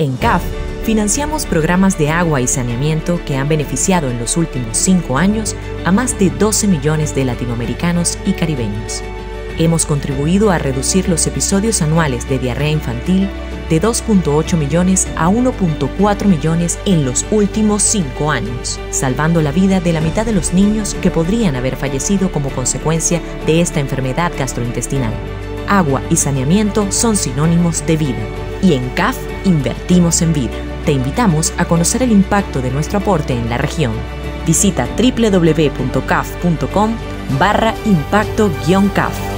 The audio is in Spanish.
En CAF, financiamos programas de agua y saneamiento que han beneficiado en los últimos 5 años a más de 12 millones de latinoamericanos y caribeños. Hemos contribuido a reducir los episodios anuales de diarrea infantil de 2.8 millones a 1.4 millones en los últimos 5 años, salvando la vida de la mitad de los niños que podrían haber fallecido como consecuencia de esta enfermedad gastrointestinal. Agua y saneamiento son sinónimos de vida, y en CAF invertimos en vida. Te invitamos a conocer el impacto de nuestro aporte en la región. Visita www.caf.com/impacto-caf.